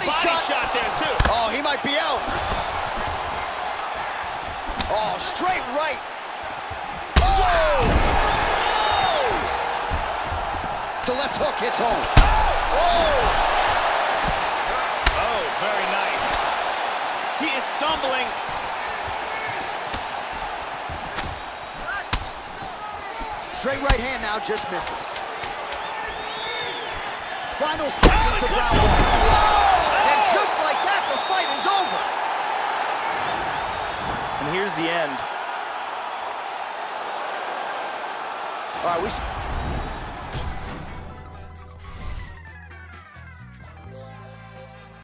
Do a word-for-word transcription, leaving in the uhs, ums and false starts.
body, body shot. shot there, too. Oh, he might be out. Oh, straight right. Oh! Oh! The left hook hits home. Oh! Oh, very nice. He is stumbling. Straight right hand now, just misses. Final seconds of round one. And just like that, the fight is over. And here's the end. All right, we should...